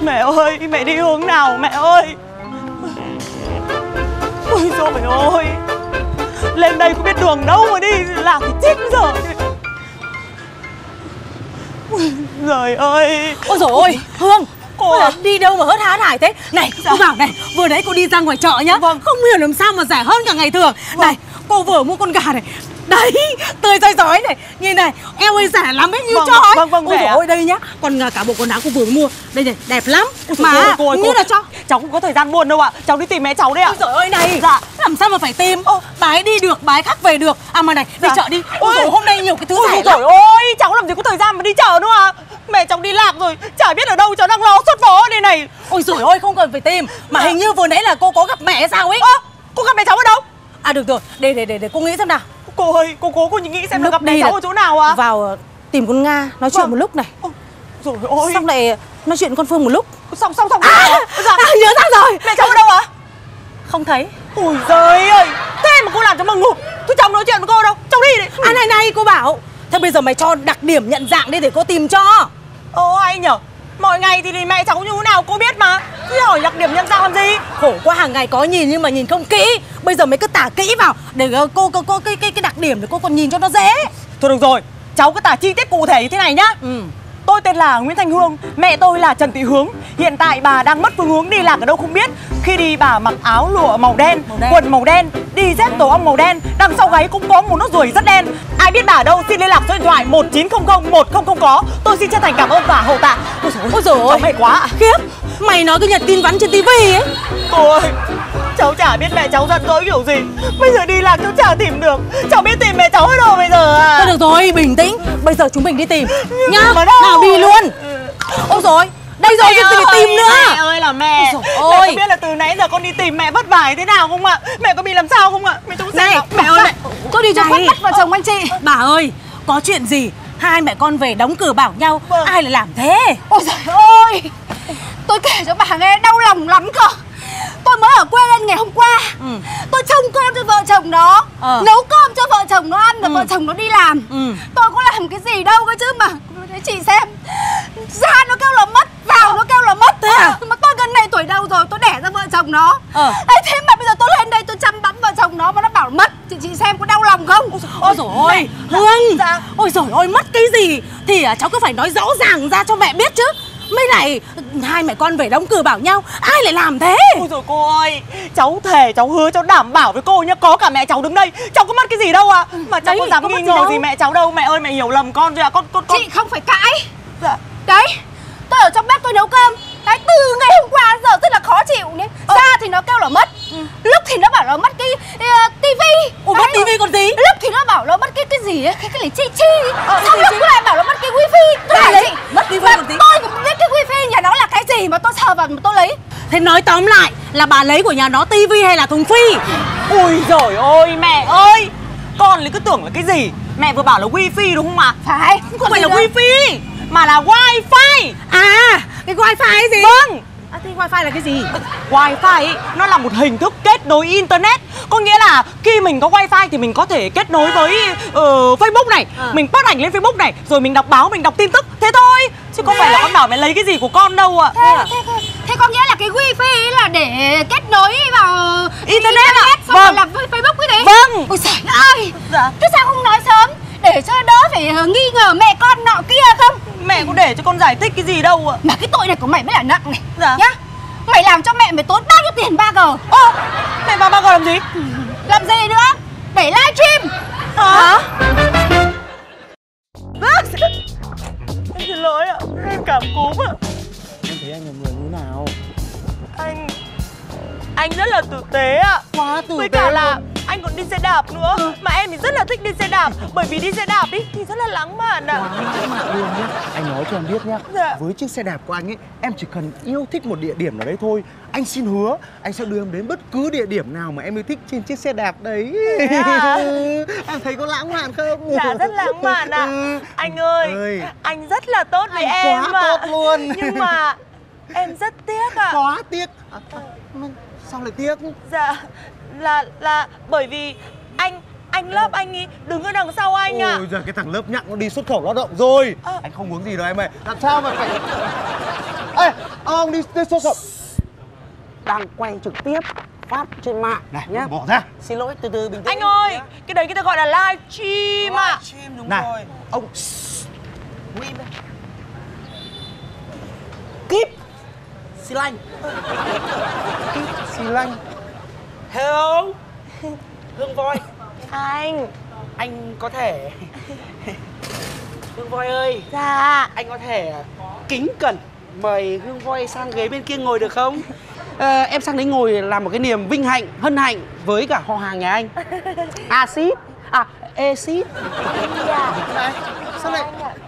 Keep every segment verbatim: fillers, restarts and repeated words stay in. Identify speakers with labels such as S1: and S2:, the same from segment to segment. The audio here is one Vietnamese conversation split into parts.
S1: Mẹ ơi, mẹ đi hướng nào mẹ ơi? Ôi dồi ôi, lên đây có biết đường đâu mà đi, lạc thì chết giờ. Ôi giời ơi.
S2: Ôi dồi ôi, Hương, cô à? Đi đâu mà hớt há hải thế? Này, dạ. Cô bảo này, vừa nãy cô đi ra ngoài chợ nhá. Vâng. Không hiểu làm sao mà rẻ hơn cả ngày thường. Vâng. Này, cô vừa mua con gà này. Đấy, tươi rói rói này. Nhìn này, eo ơi rẻ lắm ấy, như
S1: vâng,
S2: cho ấy.
S1: Vâng, vâng,
S2: ôi dồi ôi, đây nhá. Còn cả bộ quần áo cô vừa mua. Đây này, đẹp lắm. Mà ơi, cô ơi, như cô... là cho.
S1: Cháu không có thời gian buồn đâu ạ. Cháu đi tìm mẹ cháu đấy ạ.
S2: Ôi dồi ơi này.
S1: Dạ.
S2: Làm sao mà phải tìm? Ô, bà ấy đi được, bà ấy khác về được. À mà này, đi dạ. chợ đi. Ôi dồi, hôm nay nhiều cái thứ
S1: ôi
S2: rẻ lắm.
S1: Ôi ôi, cháu làm gì có thời gian mà đi chợ nữa à. Mẹ cháu đi lạc rồi, chả biết ở đâu, cháu đang lo sốt vó đây này.
S2: Ôi dồi ôi, không cần phải tìm. Mà hình như vừa nãy là cô có gặp mẹ hay sao ấy.
S1: Ơ, cô gặp mẹ cháu ở đâu?
S2: À được rồi, để để để để cô nghĩ xem nào.
S1: Cô ơi, cô cố cô nghĩ xem là gặp mẹ cháu ở chỗ nào à?
S2: Vào tìm con Nga nói chuyện vâng. một lúc này.
S1: Rồi ôi.
S2: Xong lại nói chuyện con Phương một lúc.
S1: Xong xong xong.
S2: À, à, à nhớ ra rồi.
S1: Mẹ cháu ở đâu ạ? À?
S2: Không thấy.
S1: Ôi giời ơi, thế mà cô làm cho mừng ngủ. Tôi cháu nói chuyện với cô đâu, cháu đi đấy.
S2: À này này, cô bảo. Thế bây giờ mày cho đặc điểm nhận dạng đi để cô tìm cho.
S1: Ồ anh nhở, mọi ngày thì, thì mẹ cháu như thế nào cô biết mà. Chứ hỏi đặc điểm nhận dạng làm gì.
S2: Khổ quá, hàng ngày có nhìn nhưng mà nhìn không kỹ. Bây giờ mày cứ tả kỹ vào để cô cô cô cái cái cái đặc điểm để cô còn nhìn cho nó dễ.
S1: Thôi được rồi, cháu cứ tả chi tiết cụ thể như thế này nhá. Ừ. Tôi tên là Nguyễn Thanh Hương, mẹ tôi là Trần Thị Hướng. Hiện tại bà đang mất phương hướng, đi lạc ở đâu không biết. Khi đi bà mặc áo lụa màu đen, màu đen. Quần màu đen, đi dép tổ ong màu đen. Đằng sau gáy cũng có một nốt ruồi rất đen. Ai biết bà ở đâu xin liên lạc số điện thoại một chín không không một không không có. Tôi xin chân thành cảm ơn và hậu tạ. Ôi dồi ôi, ôi dồi ôi, mệt quá.
S2: Khiếp, mày nói cái nhật tin vắn trên tivi ấy.
S1: Cô ơi, cháu chả biết mẹ cháu giận dỗi kiểu gì. Bây giờ đi lạc cháu chả tìm được. Cháu biết tìm mẹ cháu ở đâu bây giờ à?
S2: Thôi được rồi, bình tĩnh. Bây giờ chúng mình đi tìm nhá.
S1: Nào
S2: đi luôn. Ôi rồi, đây rồi, việc gì phải tìm nữa.
S1: Mẹ ơi là mẹ. Ôi, mẹ có biết là từ nãy giờ con đi tìm mẹ vất vả thế nào không ạ? Mẹ có bị làm sao không ạ? Mẹ cháu
S2: này,
S1: nào?
S2: Mẹ ơi, mẹ. Tôi đi cho khuất mắt vợ chồng anh chị. Bà ơi, có chuyện gì hai mẹ con về đóng cửa bảo nhau. Vâng. Ai lại làm thế?
S3: Ôi giời ơi, tôi kể cho bà nghe đau lòng lắm cơ. Tôi mới ở quê lên ngày hôm qua. ừ. Tôi trông con cho vợ chồng nó, ờ. nấu cơm cho vợ chồng nó ăn, rồi ừ. vợ chồng nó đi làm. ừ. Tôi có làm cái gì đâu cơ chứ mà. Thế chị xem, ra nó kêu là mất, vào ờ. nó kêu là mất. Thế à? Mà tôi gần này tuổi đâu rồi, tôi đẻ ra vợ chồng nó. ờ. Ấy thế mà bây giờ tôi lên đây tôi chăm bẵm vợ chồng nó mà nó bảo mất. Chị chị xem có đau lòng không?
S2: Ôi dồi ôi, Hương. Dạ. Ôi dồi ôi, mất cái gì thì cháu cứ phải nói rõ ràng ra cho mẹ biết chứ. Mấy này hai mẹ con về đóng cửa bảo nhau, ai lại làm thế?
S1: Ôi dồi cô ơi, cháu thề, cháu hứa, cháu đảm bảo với cô nhá, có cả mẹ cháu đứng đây, cháu có mất cái gì đâu ạ. à. Mà cháu có dám nghi ngờ gì mẹ cháu đâu. Mẹ ơi, mẹ hiểu lầm con rồi ạ. à. con, con, con
S3: Chị không phải cãi.
S1: Dạ.
S3: Đấy, tôi ở trong bếp tôi nấu cơm. Đấy, từ ngày hôm qua đến giờ rất là khó chịu đấy. Ờ. Ra thì nó kêu là mất, ừ. lúc thì nó bảo nó mất cái uh, tivi.
S2: Ủa, mất tivi còn gì?
S3: Lúc thì nó bảo nó mất cái cái gì ấy, cái cái này chi chi. Ờ, xong lúc lại bảo nó mất cái wifi. Tôi bảo chị,
S2: mất tivi còn gì?
S3: Tôi cũng biết cái wifi nhà nó là cái gì mà tôi sờ vào mà tôi lấy.
S2: Thế nói tóm lại là bà lấy của nhà nó tivi hay là thùng phi?
S1: Ui giời ơi, mẹ ơi, con lại cứ tưởng là cái gì. Mẹ vừa bảo là wifi đúng không ạ?
S3: Phải,
S1: không phải là wifi mà là wifi.
S2: À, cái wifi ấy gì?
S1: Vâng.
S2: À, thì wifi là cái gì?
S1: Wifi ấy, nó là một hình thức kết nối internet. Có nghĩa là khi mình có wifi thì mình có thể kết nối với uh, Facebook này, à. mình post ảnh lên Facebook này, rồi mình đọc báo, mình đọc tin tức. Thế thôi. Chứ không phải là con bảo mẹ lấy cái gì của con đâu ạ.
S3: à. Thế, thế, thế, thế có nghĩa là cái wifi ấy là để kết nối vào
S1: internet,
S3: internet xong
S1: vâng.
S3: rồi làm Facebook cái đấy.
S1: Vâng.
S3: Ôi trời ơi, dạ. Thế sao không nói sớm để cho đỡ phải nghi ngờ mẹ con nọ kia không?
S1: Mẹ có để cho con giải thích cái gì đâu ạ.
S3: Mà cái tội này của mày mới là nặng này.
S1: Dạ.
S3: Nhá, mày làm cho mẹ mày tốn bao nhiêu tiền ba G.
S1: Ô, mẹ vào ba G làm gì?
S3: Làm gì nữa? Để livestream.
S1: Hả? Em xin lỗi ạ, em cảm cúm ạ.
S4: Em thấy anh là người như nào?
S1: Anh... Anh rất là tử tế ạ.
S4: Quá tử tế.
S1: Với cả là anh còn đi xe đạp nữa. ừ. Mà em thì rất là thích đi xe đạp. Bởi vì đi xe đạp ý thì rất là lãng mạn ạ.
S4: Quá lãng mạn luôn nhá. Anh nói cho em biết nhá.
S1: Dạ.
S4: Với chiếc xe đạp của anh ấy, em chỉ cần yêu thích một địa điểm nào đấy thôi. Anh xin hứa, anh sẽ đưa em đến bất cứ địa điểm nào mà em yêu thích trên chiếc xe đạp đấy.
S1: À.
S4: Em thấy có lãng mạn không?
S1: Dạ rất lãng mạn ạ. ừ. Anh ơi, ơi, anh rất là tốt với
S4: anh
S1: em
S4: quá
S1: ạ.
S4: tốt luôn.
S1: Nhưng mà em rất tiếc ạ.
S4: Quá tiếc. À, à, sao lại tiếc?
S1: Dạ là là bởi vì anh anh lớp anh ý đứng ở đằng sau anh ạ.
S4: Ôi giời, cái thằng lớp nhặng nó đi xuất khẩu lao động rồi. à. Anh không muốn gì đâu em ơi. Làm sao mà phải... Ê, ơ Ông đi đi số sập.
S5: Đang quay trực tiếp phát trên mạng
S4: Này
S5: nhá.
S4: bỏ ra.
S5: Xin lỗi, từ từ bình tĩnh.
S1: Anh ơi, cái đấy người ta gọi là live stream ạ.
S5: Stream đúng
S4: Này,
S5: rồi.
S4: ông
S5: Nguy đây. Kíp Xi Lanh.
S4: Kíp xì lanh.
S5: Hello Hương Voi.
S1: Anh.
S5: Anh có thể Hương Voi ơi,
S1: Dạ.
S5: anh có thể kính cẩn mời Hương Voi sang ghế bên kia ngồi được không? Ờ, em sang đấy ngồi là một cái niềm vinh hạnh, hân hạnh với cả họ hàng nhà anh. Acid, à, Acid.
S4: Này, sao lại?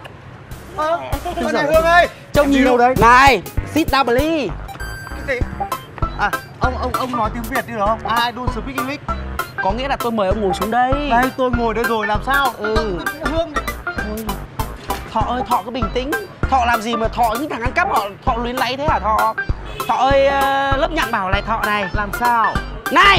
S4: Ơ, à, này Hương ơi.
S5: Trông
S4: Đi
S5: nhìn
S4: đâu đấy?
S5: Này, sit down please.
S4: Cái gì? À, ông ông ông nói tiếng Việt đi được không? I don't speak English.
S5: Có nghĩa là tôi mời ông ngồi xuống đây.
S4: Đây tôi ngồi đây rồi làm sao?
S5: Ừ.
S4: Hương này.
S5: Thọ ơi, Thọ cứ bình tĩnh. Thọ làm gì mà Thọ những thằng ăn cắp họ Thọ luyến láy thế hả Thọ? Thọ ơi, uh, lớp nhạc bảo này Thọ này.
S4: Làm sao?
S5: Này,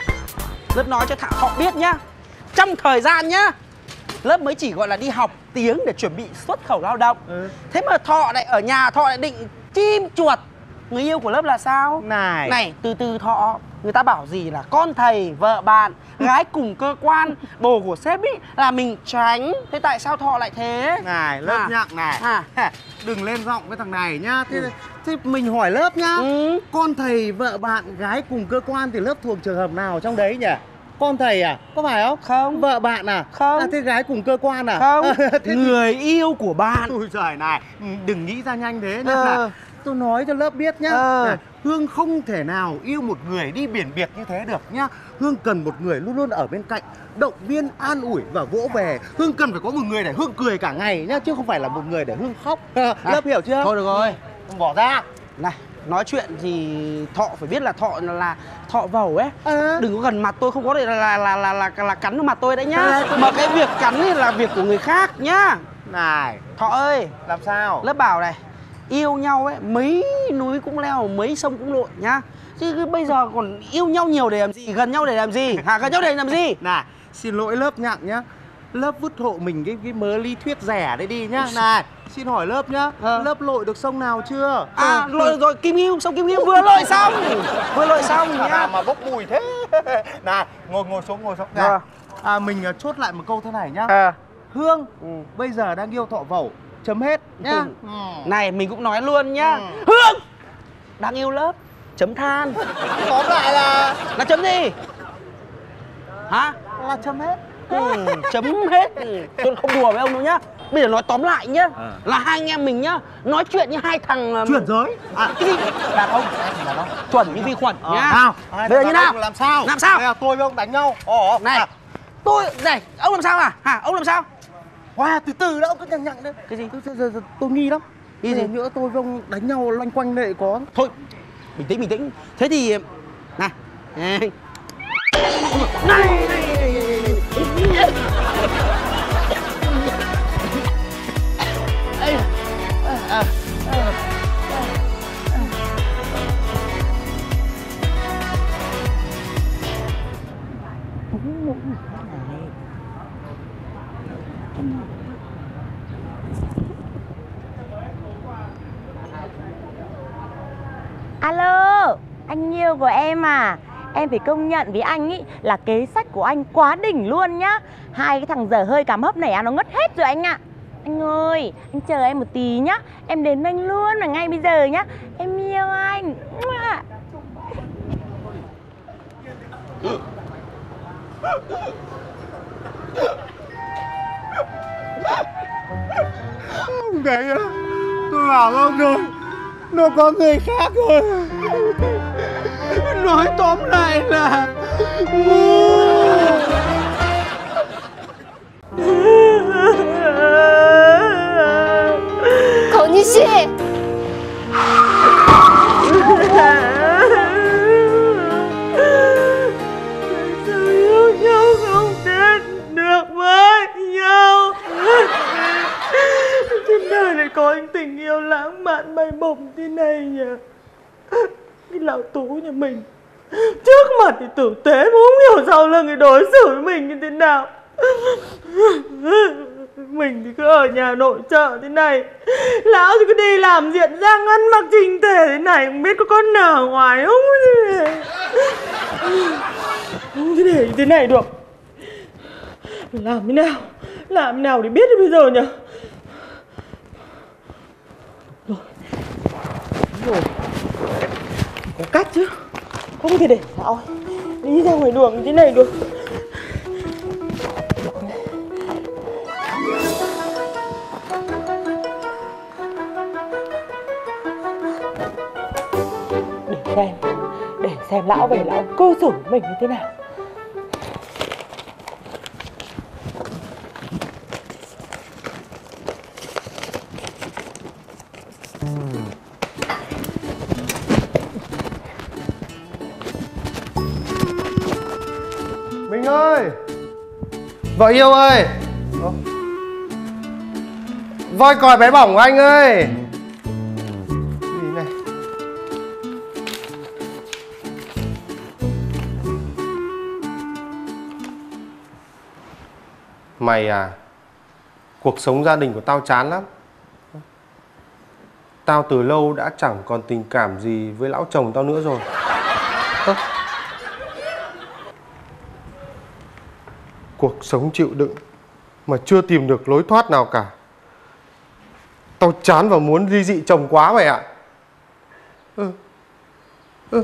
S5: lớp nói cho Thọ, Thọ biết nhá. Trong thời gian nhá, lớp mới chỉ gọi là đi học tiếng để chuẩn bị xuất khẩu lao động.
S4: Ừ.
S5: Thế mà Thọ lại ở nhà, Thọ lại định chim chuột người yêu của lớp là sao?
S4: Này.
S5: Này, từ từ Thọ. Người ta bảo gì là con thầy, vợ bạn, gái cùng cơ quan, bồ của sếp ý là mình tránh. Thế tại sao Thọ lại thế?
S4: Này, lớp
S5: À.
S4: nhạc này.
S5: À.
S4: Đừng lên giọng với thằng này nhá. Thế, thế mình hỏi lớp nhá.
S5: Ừ.
S4: Con thầy, vợ bạn, gái cùng cơ quan thì lớp thuộc trường hợp nào trong đấy nhỉ? Con thầy à? Có phải không?
S5: Không.
S4: Vợ bạn à?
S5: Không.
S4: À, thế gái cùng cơ quan à?
S5: Không.
S4: Thế thì-
S5: Người yêu của bạn.
S4: Ôi trời này, đừng nghĩ ra nhanh thế nhá.
S5: Ờ.
S4: Tôi nói cho lớp biết nhá.
S5: Ờ.
S4: Này, Hương không thể nào yêu một người đi biển biệt như thế được nhá. Hương cần một người luôn luôn ở bên cạnh, động viên, an ủi và vỗ về. Hương cần phải có một người để Hương cười cả ngày nhá, chứ không phải là một người để Hương khóc. À, lớp hiểu chưa?
S5: Thôi được rồi.
S4: Bỏ ra.
S5: Này, nói chuyện thì Thọ phải biết là Thọ là Thọ vẩu ấy.
S4: À.
S5: Đừng có gần mặt tôi, không có để là là là là, là, là cắn vào mặt tôi đấy nhá. Mà cái việc cắn ấy là việc của người khác nhá.
S4: Này,
S5: Thọ ơi,
S4: làm sao?
S5: lớp bảo này, yêu nhau ấy, mấy núi cũng leo, mấy sông cũng lội nhá. Chứ cứ bây giờ còn yêu nhau nhiều để làm gì, gần nhau để làm gì, hả, gần nhau để làm gì?
S4: Này, xin lỗi lớp nhạc nhá. Lớp vứt hộ mình cái cái mớ lý thuyết rẻ đấy đi nhá. Này, xin hỏi lớp nhá.
S5: Ờ.
S4: Lớp lội được sông nào chưa?
S5: À,
S4: Ừ.
S5: lội được rồi, Kim Ngưu, sông Kim Ngưu vừa lội xong. Vừa lội xong
S4: Thằng nào
S5: nhá.
S4: mà bốc mùi thế. Này, ngồi ngồi xuống ngồi xuống.
S5: Ờ.
S4: Này. À, mình à, chốt lại một câu thế này nhá.
S5: À.
S4: Hương,
S5: Ừ.
S4: bây giờ đang yêu Thọ vẩu. Chấm hết nhá.
S5: Ừ.
S4: Ừ.
S5: Này, mình cũng nói luôn nhá.
S4: Ừ.
S5: Hương đang yêu lớp. Chấm than.
S4: Tóm lại là
S5: Là chấm gì? Hả?
S4: là chấm hết.
S5: Ừ, chấm hết. Ừ, tôi không đùa với ông đâu nhá. Bây giờ nói tóm lại nhá.
S4: À.
S5: Là hai anh em mình nhá, nói chuyện như hai thằng um,
S4: Chuyển giới. À,
S5: cái gì?
S4: đàn ông, em phải đàn ông.
S5: Chuẩn như vi khuẩn
S4: Ờ,
S5: nhá.
S4: nào?
S5: Bây giờ như
S4: Đàn
S5: nào?
S4: ông Làm sao?
S5: Làm sao?
S4: Bây giờ tôi với ông đánh nhau. Ồ,
S5: Này,
S4: à,
S5: tôi này, ông làm sao à? Hả? Ông làm sao?
S4: Wow, từ từ đã, ông cứ nhằng nhằng đấy.
S5: Cái gì?
S4: Tôi, tôi, tôi, tôi nghi lắm.
S5: Nghi
S4: Bây
S5: gì?
S4: giờ nhỡ tôi với ông đánh nhau loanh quanh đây có.
S5: Thôi, bình tĩnh bình tĩnh. Thế thì này. Này. Này,
S1: Alo, anh yêu của em à. Em phải công nhận với anh ý là kế sách của anh quá đỉnh luôn nhá. Hai cái thằng dở hơi cắm hấp này à, nó ngất hết rồi anh ạ. Anh ơi, anh chờ em một tí nhá. Em đến với anh luôn là ngay bây giờ nhá. Em yêu anh.
S4: Ông đấy á, tôi bảo ông rồi, nó có người khác rồi.
S5: nói tóm lại là ngu.
S3: 口にし
S1: Sao yêu nhau không đến được với nhau. Trên đời lại có những tình yêu lãng mạn bay bổng thế này nhỉ. Cái lão Tú nhà mình trước mặt thì tử tế, mà không hiểu sau lưng thì đối xử với mình như thế nào. Mình thì cứ ở nhà nội trợ thế này, lão thì cứ đi làm diện răng, ăn mặc chỉnh tề thế này không biết có con nào ở ngoài không? Không thế này thế này được. Làm thế nào? Làm thế nào để biết được bây giờ nhỉ? Rồi. Đúng rồi. Có cách chứ. Không thể để sao đi ra ngoài đường như thế này được. Để xem, để xem lão về lão cư xử của mình như thế nào.
S6: Minh ơi, vợ yêu ơi. Ồ. Voi còi bé bỏng của anh ơi. Gì này? Mày à, cuộc sống gia đình của tao chán lắm. Tao từ lâu đã chẳng còn tình cảm gì với lão chồng tao nữa rồi. Ơ? Cuộc sống chịu đựng mà chưa tìm được lối thoát nào cả. Tao chán và muốn ly dị chồng quá mày ạ. Ừ. Ừ.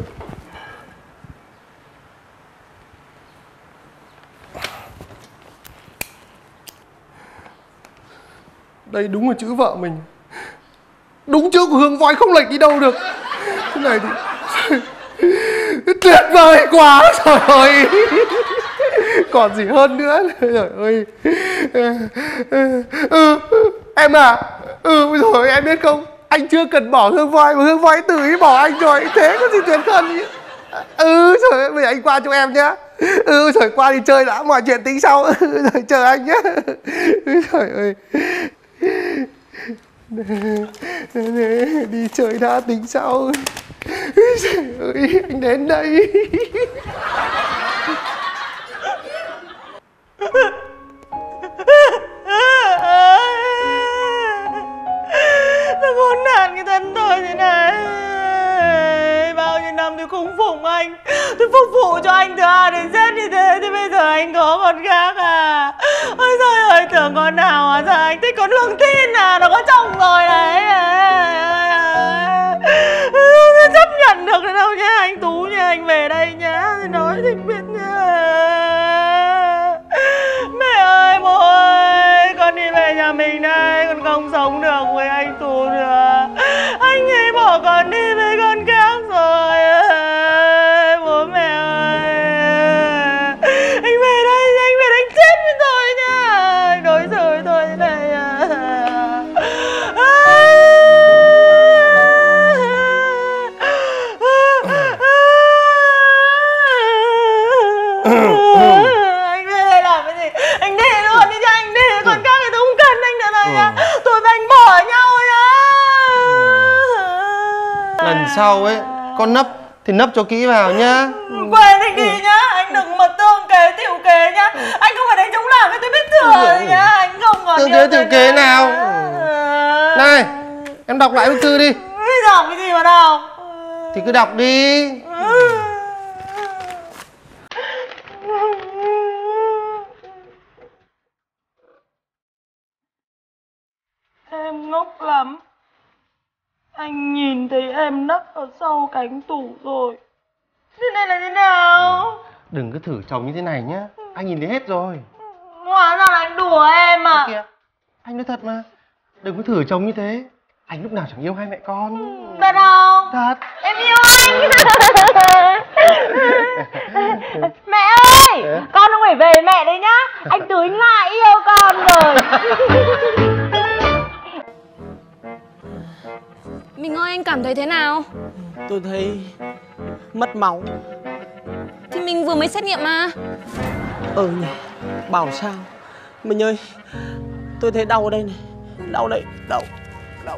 S6: Đây đúng là chữ vợ mình. Đúng chữ của Hương Voi không lệch đi đâu được. Thế này thì tuyệt vời quá. Trời ơi. Còn gì hơn nữa. Trời ơi. Ừ, em à. Ừ, rồi em biết không, anh chưa cần bỏ Hương Voi mà Hương Voi tự ý bỏ anh rồi. Thế có gì tuyệt hơn nhỉ? Ừ, rồi bây giờ anh qua cho em nhá. Ừ, rồi qua đi chơi đã, mọi chuyện tính sau. Ừ, rồi chờ anh nhá. Ừ, trời ơi. Đi chơi đã tính sau. Trời ơi, anh đến đây.
S1: Sao khốn nạn cái thân tôi thế này? Bao nhiêu năm tôi không phụng anh, tôi phục vụ cho anh từ A đến Z như thế, thì bây giờ anh có con khác à? Ôi trời ơi, tưởng con nào à? Sao anh thích con Lương Tin à? Nó có chồng rồi đấy. Không chấp nhận được nữa đâu nhá anh Tú nha, anh về đây nhá, tôi nói thì biết nhá. Mẹ ơi, bố ơi, con đi về nhà mình đây, con không sống được với anh Tú nữa. Anh ấy bỏ con đi với con khác rồi. Bố mẹ ơi, anh về đây, anh về đánh chết với tôi nha. Anh đối xử với tôi thế này à? Anh về đây làm cái gì? Anh đi luôn đi cho anh đi, con khác thì tôi không cần anh nữa đâu nhá. Tôi và anh bỏ nhau nhá.
S6: Lần sau ấy, con nấp thì nấp cho kỹ vào nhá.
S1: Quên anh đi nhá, anh đừng mà tương kế tiểu kế nhá. Anh không phải đánh chống làng, tôi biết thừa rồi nhá. Anh không còn
S6: Tương
S1: yêu
S6: kế
S1: tôi
S6: tiểu kế
S1: nữa.
S6: nào? Này, em đọc lại bức thư đi.
S1: Đọc cái gì mà đọc?
S6: Thì cứ đọc đi.
S1: Em ngốc lắm. Anh nhìn thấy em nấp ở sau cánh tủ rồi. Thế này là thế nào?
S6: Đừng cứ thử chồng như thế này nhá. Anh nhìn thấy hết rồi.
S1: Hóa ra là anh đùa em à?
S6: Kìa, anh nói thật mà. Đừng có thử chồng như thế. Anh lúc nào chẳng yêu hai mẹ con.
S1: Thật không?
S6: Thật.
S1: Em yêu anh. Mẹ ơi,
S6: Đấy.
S1: con không phải về mẹ đấy nhá. Anh Tứ lại yêu con rồi.
S3: Mình ơi, anh cảm thấy thế nào?
S5: Tôi thấy mất máu.
S3: Thì mình vừa mới xét nghiệm mà.
S5: Ừ nhỉ, bảo sao. Mình ơi, tôi thấy đau ở đây này. Đau đây, đau, đau.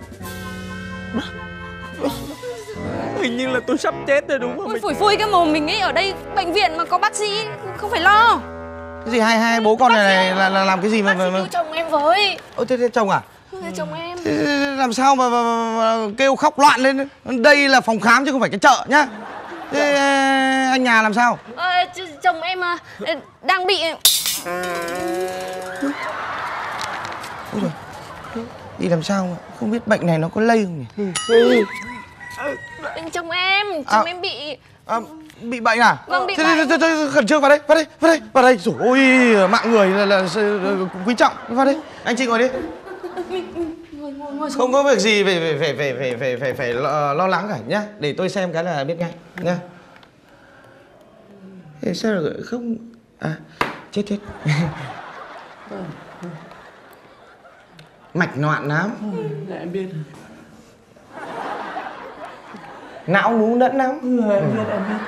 S5: Hình như là tôi sắp chết rồi đúng không?
S3: Ôi phủi phui cái mồm mình ấy, ở đây bệnh viện mà có bác sĩ, không phải lo.
S7: Cái gì hai hai bố con này, này là, là làm cái gì mà
S3: Bác sĩ
S7: mà, mà...
S3: cứu chồng em với.
S7: Ôi thế, thế chồng à?
S3: Chồng em.
S6: Thế làm sao mà, mà, mà, mà kêu khóc loạn lên? Đây là phòng khám chứ không phải cái chợ nhá. Thế anh nhà làm sao?
S3: Ờ, chồng em đang bị...
S6: Ôi giời, đi làm sao mà không biết bệnh này nó có lây không nhỉ?
S3: Bên chồng em, chồng à, em bị...
S6: À, bị bệnh à?
S3: Vâng, bị
S6: thế,
S3: bệnh.
S6: Thế, thế, thế, khẩn trương vào đây, vào đây, vào đây, vào đây. Rồi ôi, mạng người là, là, là quý trọng. Vào đây, anh chị ngồi đi.
S3: Ngồi, ngồi, ngồi
S6: không có việc gì phải phải phải phải phải phải phải phải lo, lo lắng cả nhá. Để tôi xem cái là biết ngay nhá. Thế sao lại không... À, chết chết. Mạch noạn lắm.
S5: Dạ em biết.
S6: Não nú đẫn lắm.
S5: Ừ, em biết, em biết.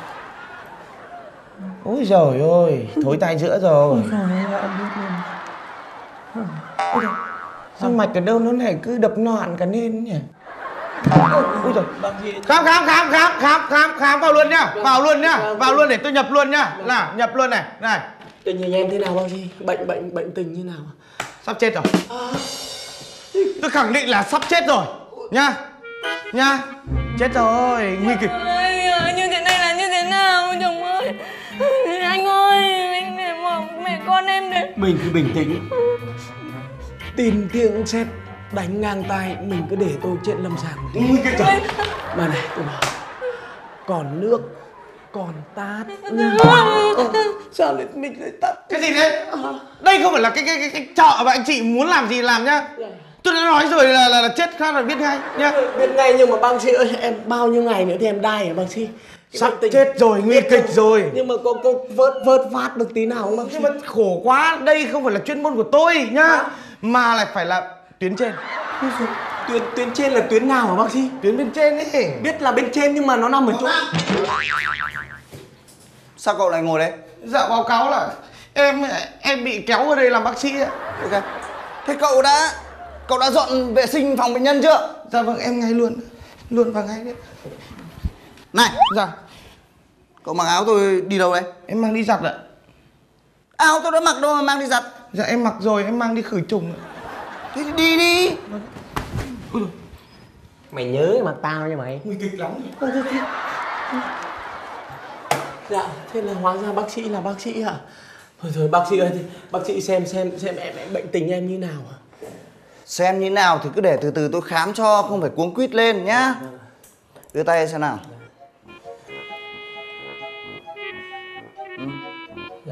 S6: Ôi giời ơi, thối tai giữa rồi.
S5: Ôi trời ơi, em biết luôn.
S6: Ôi trời, sao mạch ở đâu nó này cứ đập noạn cả lên nhỉ? Ôi trời, khám khám khám khám khám khám khám vào luôn nhá, vào luôn nhá, vào luôn để tôi nhập luôn nhá. Nào, nhập luôn này, này.
S5: Tình hình em thế nào bác sĩ? Bệnh bệnh bệnh tình như nào?
S6: Sắp chết rồi. Tôi khẳng định là sắp chết rồi nhá. Nhá. Chết rồi, nguy kịch.
S3: Ơi, như thế này là như thế nào chồng ơi? Anh ơi, anh để bỏ mẹ con em đấy.
S5: Mình cứ bình tĩnh. Tin tiếng sét đánh ngang tai, mình cứ để tôi trên lâm sàng một tí.
S6: Nguy kịch rồi.
S5: Mà này, tôi bảo, còn nước, còn tát. Ờ, sao lại mình lại tắt?
S6: Cái gì đấy? Đây không phải là cái cái cái, cái chợ mà anh chị muốn làm gì làm nhá. Tôi đã nói rồi là là, là chết khác là biết ngay nhá.
S5: Biết ngay nhưng mà bác sĩ ơi, em bao nhiêu ngày nữa thì em đai hả bác sĩ?
S6: Sắp chết rồi, nguy kịch rồi.
S5: Nhưng mà có có vớt vớt phát được tí nào không bác sĩ?
S6: Nhưng mà khổ quá, đây không phải là chuyên môn của tôi nhá. À? Mà lại phải là tuyến trên.
S5: Tuyến tuyến trên là tuyến nào hả bác sĩ?
S6: Tuyến bên trên ấy.
S5: Biết là bên trên nhưng mà nó nằm ở chỗ...
S7: Sao cậu lại ngồi đấy?
S6: Dạ báo cáo là em em bị kéo vào đây làm bác sĩ ạ.
S7: Ok. Thế cậu đã cậu đã dọn vệ sinh phòng bệnh nhân chưa?
S6: Dạ vâng, em ngay luôn. Luôn vào ngay đấy.
S7: Này,
S6: dạ.
S7: cậu mặc áo tôi đi đâu đấy?
S6: Em mang đi giặt ạ.
S7: Áo tôi đã mặc đâu mà mang đi giặt?
S6: Dạ em mặc rồi, em mang đi khử trùng ạ.
S7: Thế thì đi đi.
S5: Mày nhớ mặc tao nha mày.
S6: Nguy kịch lắm.
S5: Dạ, thế là hóa ra bác sĩ là bác sĩ hả? Thôi thôi bác sĩ ơi, thì bác sĩ xem xem xem em, em bệnh tình em như nào hả?
S7: Xem như nào thì cứ để từ từ tôi khám cho, không phải cuống quýt lên nhá. Đưa tay xem nào. Ừ.
S5: Dạ.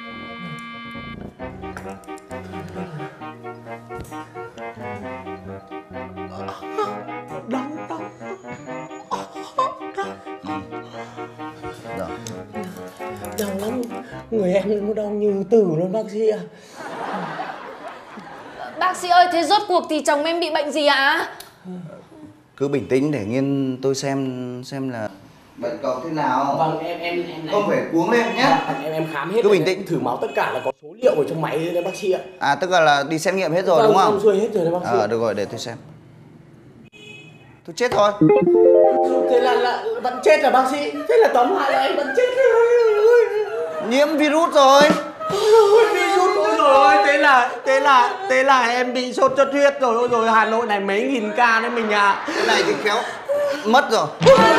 S5: Đau đau.
S7: Rồi.
S5: Đau lắm, người em nó đau như tử luôn bác sĩ ạ.
S3: Bác sĩ ơi, thế rốt cuộc thì chồng em bị bệnh gì ạ?
S7: Cứ bình tĩnh để nghiên tôi xem xem là bệnh cậu thế nào.
S5: Vâng, em em em
S7: không phải cuống lên nhé.
S5: Vâng, em em khám hết.
S7: Cứ bình tĩnh.
S5: Thử máu tất cả là có số liệu ở trong máy đấy bác sĩ ạ.
S7: À tức là, là đi xét nghiệm hết rồi
S5: vâng,
S7: đúng không?
S5: Vâng, xuôi hết rồi đấy bác sĩ.
S7: À được rồi, để tôi xem. Tôi chết thôi.
S5: Thế là, là vẫn chết à bác sĩ? Thế là tóm lại là em vẫn chết rồi.
S7: Nhiễm virus rồi.
S5: Ôi, virus ôi rồi, thế là thế là thế là em bị sốt xuất huyết rồi. Ôi rồi Hà Nội này mấy nghìn ca đấy mình à.
S7: Cái này thì khéo mất rồi.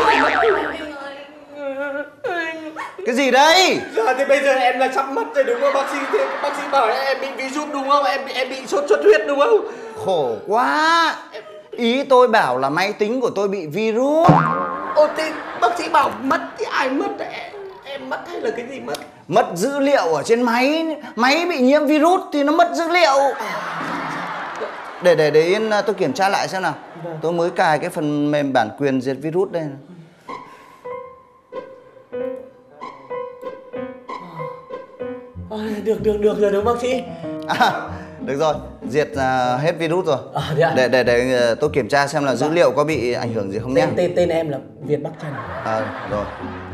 S7: Cái gì đấy?
S5: Dạ thì bây giờ em là sắp mất rồi đúng không bác sĩ? Thế bác sĩ bảo em bị virus đúng không? Em bị em bị sốt xuất huyết đúng không?
S7: Khổ quá. Ý tôi bảo là máy tính của tôi bị virus.
S5: Ồ thế bác sĩ bảo mất thì ai mất? Em, em mất hay là cái gì mất?
S7: Mất dữ liệu ở trên máy. Máy bị nhiễm virus thì nó mất dữ liệu. Để để để yên tôi kiểm tra lại xem nào. Tôi mới cài cái phần mềm bản quyền diệt virus đây.
S5: À, được được được rồi đúng bác sĩ.
S7: À, được rồi, diệt uh, hết virus rồi.
S5: À, à?
S7: Để để để tôi kiểm tra xem là dữ liệu có bị ảnh hưởng gì không nhé.
S5: Tên, tên tên em là Việt Bắc Trần.
S7: À, rồi.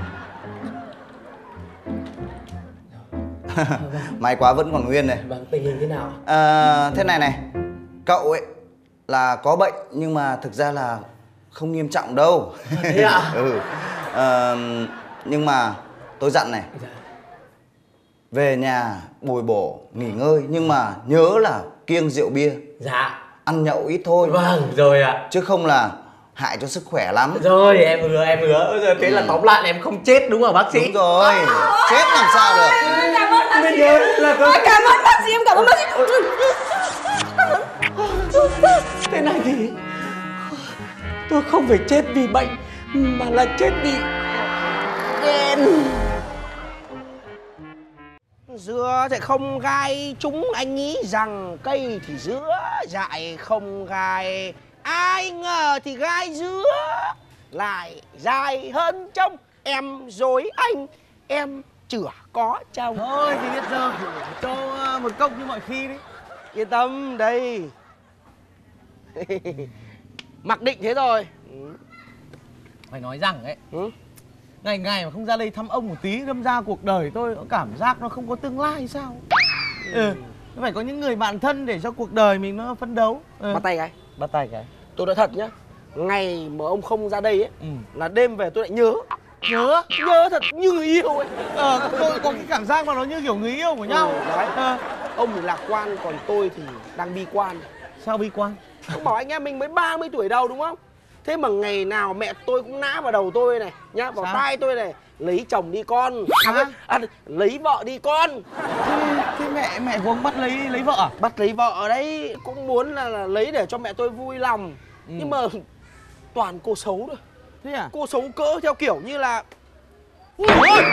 S7: May quá vẫn còn nguyên này.
S5: Vâng, tình hình thế nào?
S7: À, thế này này, cậu ấy là có bệnh nhưng mà thực ra là không nghiêm trọng đâu.
S5: Thế ạ?
S7: Ừ. À, nhưng mà tôi dặn này, về nhà bồi bổ nghỉ ngơi nhưng mà nhớ là kiêng rượu bia.
S5: Dạ.
S7: ăn nhậu ít thôi.
S8: Vâng, rồi ạ.
S7: Chứ không là hại cho sức khỏe lắm.
S8: Rồi, em hứa, em hứa. Rồi, thế ừ. là tóm lại là em không chết đúng không bác sĩ?
S7: Đúng rồi, chết làm sao được.
S3: Cảm ơn bác sĩ.
S8: Là tôi...
S3: Cảm ơn bác sĩ, em cảm ơn bác sĩ.
S5: Thế này thì tôi không phải chết vì bệnh mà là chết vì ghen. Dưa thì không gai, chúng anh nghĩ rằng cây thì dứa dại không gai. Ai ngờ thì gai dứa lại dài hơn trông. Em dối anh, em chửa có chồng.
S1: Thôi thì biết giờ cho một cốc như mọi khi đi.
S5: Yên tâm đây. Mặc định thế rồi.
S1: Phải nói rằng ấy,
S5: ừ?
S1: ngày ngày mà không ra đây thăm ông một tí, đâm ra cuộc đời tôi có cảm giác nó không có tương lai hay sao. Ừ, nó phải có những người bạn thân để cho cuộc đời mình nó phấn đấu. Ừ.
S5: Bắt tay cái.
S1: Bắt tay cái.
S5: Tôi nói thật nhá, ngày mà ông không ra đây ấy,
S1: ừ.
S5: là đêm về tôi lại nhớ.
S1: Nhớ?
S5: Nhớ thật như người yêu ấy.
S1: Ờ, tôi có cái cảm giác mà nó như kiểu người yêu của nhau.
S5: Ừ, đấy.
S1: Ờ.
S5: Ông thì lạc quan, còn tôi thì đang bi quan.
S1: Sao bi quan?
S5: Ông bảo anh em mình mới ba mươi tuổi đầu đúng không? Thế mà ngày nào mẹ tôi cũng nã vào đầu tôi này, nhá, vào
S1: Sao?
S5: tai tôi này, lấy chồng đi con.
S1: À?
S5: À, lấy vợ đi con.
S1: Thế, thế mẹ mẹ của ông bắt lấy lấy vợ à?
S5: Bắt lấy vợ đấy, cũng muốn là, là lấy để cho mẹ tôi vui lòng. Ừ. Nhưng mà toàn cô xấu thôi.
S1: Thế à?
S5: Cô xấu cỡ theo kiểu như là
S3: Anh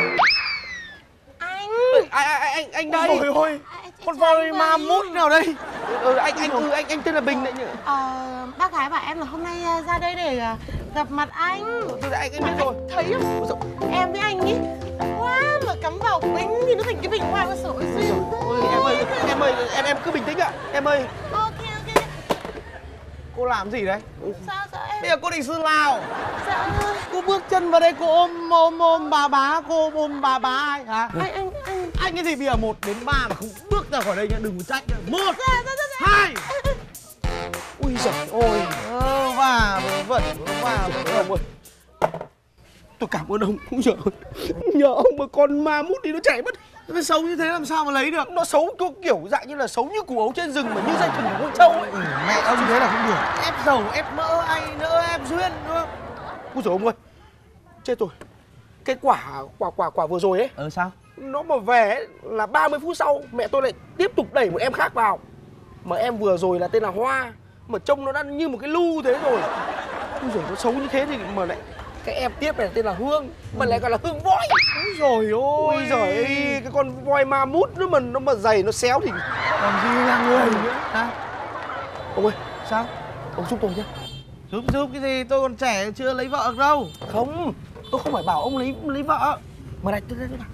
S5: anh anh anh anh đây.
S1: Ôi ôi, con voi ma mút nào đây?
S5: Ừ, anh anh ừ, anh anh tên là Bình đấy nhỉ?
S2: Ờ, bác gái bảo em là hôm nay ra đây để gặp mặt anh.
S5: Tôi anh anh biết rồi.
S2: Thấy không? Em với anh ý hoa mà cắm vào bính thì nó thành cái bình hoa có sổ xuyên.
S5: Ôi, em ơi, em ơi, em em cứ bình tĩnh ạ. Em ơi.
S2: Ok ok.
S1: Cô làm gì đấy?
S2: Sao sao em?
S1: Bây giờ cô định sư nào?
S2: Dạ.
S1: Cô bước chân vào đây cô ôm ôm ôm bà bá, cô ôm bà bá ai hả?
S2: Anh anh anh
S1: Anh cái gì bây giờ một đến ba mà không bước ra khỏi đây nhá, đừng có trách nhá. Một,
S2: dạ, dạ, dạ, dạ.
S1: hai.
S5: Ui giời ôi.
S1: Ờ, và vẩn và
S5: Ông ơi. Tôi cảm ơn ông. Ui giời ơi. Nhờ ông mà con ma mút đi nó chạy mất.
S1: nó xấu như thế làm sao mà lấy được?
S5: Nó xấu có kiểu dạng như là xấu như củ ấu trên rừng mà như dây thừng của con trâu ấy.
S1: Ừ, mẹ ông thế là không được. Ép dầu, ép mỡ, ai nữa ép duyên đúng không?
S5: Ui giời ông ơi. Chết rồi. Cái quả quả quả quả vừa rồi ấy.
S1: Ờ sao?
S5: Nó mà về ấy, là ba mươi phút sau mẹ tôi lại tiếp tục đẩy một em khác vào. Mà em vừa rồi là tên là Hoa. Mà trông nó đã như một cái lu thế rồi. Ui giời, nó xấu như thế thì mà lại cái em tiếp này tên là Hương. Mà lại gọi là Hương voi.
S1: Ôi trời ơi.
S5: Ôi giời ơi, cái con voi ma mút nó mà nó mà dày nó xéo thì
S1: còn gì là người nữa hả?
S5: Ông ơi,
S1: Sao?
S5: ông giúp tôi nhé.
S1: Giúp giúp cái gì, tôi còn trẻ chưa lấy vợ được đâu.
S5: Không, tôi không phải bảo ông lấy lấy vợ. Mà này, tôi đây nào.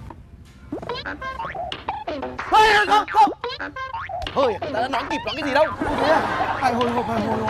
S5: Ê, không, không. Thôi, ta đã nói kịp nói cái gì đâu.
S1: Thế à? Phải hồi hộp, phải hồi hộp.